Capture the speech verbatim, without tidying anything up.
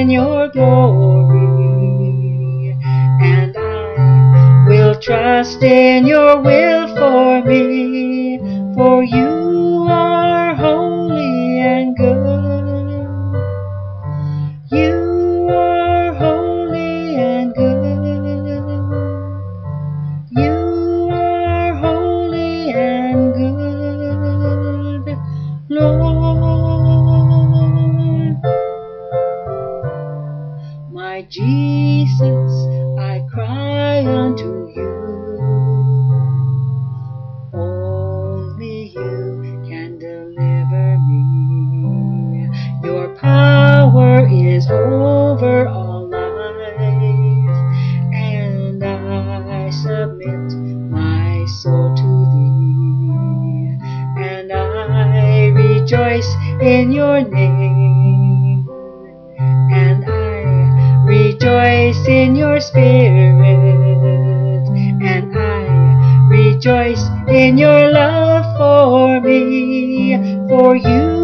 in your glory, and I will trust in your will for me, for you are holy and good. You are holy and good. You are holy and good, Lord. My Jesus, I cry unto you. Only you can deliver me. Your power is over all life, and I submit my soul to thee, and I rejoice in your name, and I rejoice in your spirit, and I rejoice in your love for me, for you